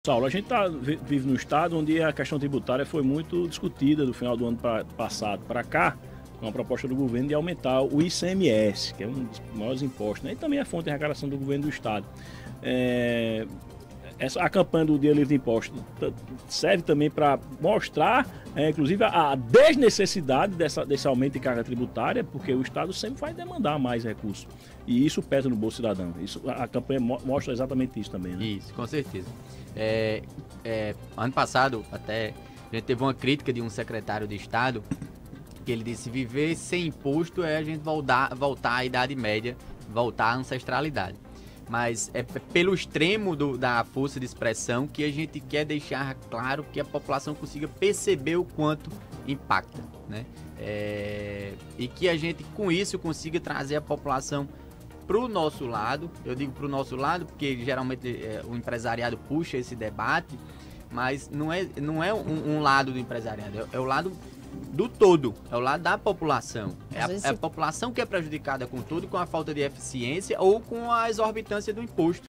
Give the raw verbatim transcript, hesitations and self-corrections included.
Saulo, a gente tá, vive num estado onde a questão tributária foi muito discutida do final do ano pra, passado para cá, com a proposta do governo de aumentar o I C M S, que é um dos maiores impostos, né? E também é fonte de arrecadação do governo do estado. É, essa, a campanha do Dia Livre de Impostos serve também para mostrar, é, inclusive, a, a desnecessidade dessa, desse aumento de carga tributária, porque o estado sempre vai demandar mais recursos. E isso pesa no bolso cidadão. Isso, a, a campanha mo mostra exatamente isso também, né? Isso, com certeza. É, é, ano passado, até, a gente teve uma crítica de um secretário de Estado, que ele disse: viver sem imposto é a gente voltar, voltar à Idade Média, voltar à ancestralidade. Mas é pelo extremo do, da força de expressão que a gente quer deixar claro que a população consiga perceber o quanto impacta, né? É, e que a gente, com isso, consiga trazer a população para o nosso lado. Eu digo para o nosso lado porque geralmente é, o empresariado puxa esse debate, mas não é, não é um, um lado do empresariado, é, é o lado do todo, é o lado da população. É a, é a população que é prejudicada com tudo, com a falta de eficiência ou com a exorbitância do imposto.